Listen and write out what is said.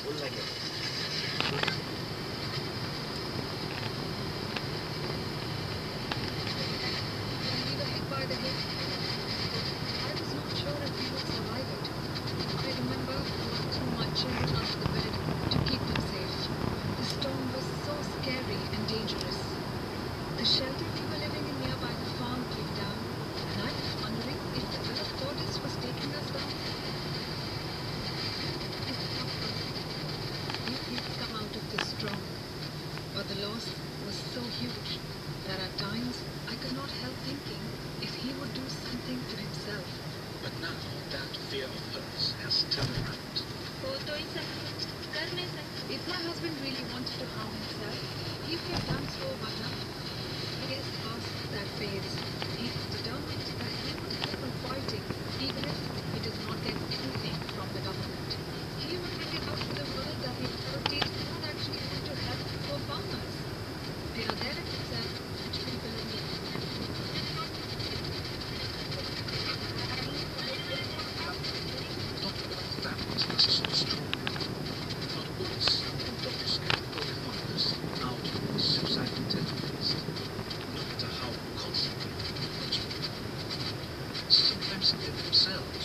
We were hit by the hit. I was not sure if we would survive it. I remember locking my children under the bed to keep them safe. The storm was so scary and dangerous. The shelter we were living in nearby the farm caved down, and I was wondering if the will of goddess was taking us down. It's possible we could come out of this strong, but the loss was so huge that at times I could not help thinking if he would do something to himself. But now that fear of hers has turned around. If my husband really wanted to harm himself, he would have done so by now. It is past that phase. He is determined that he would keep on fighting even if he does not get anything from the government. He would bring it out to the world that the authorities do not actually want to help poor farmers. They are there in itself, which people in need. That was so strong. Not once and dogs can go farmers out of suicidal tendencies, no matter how constantly they try. Sometimes they themselves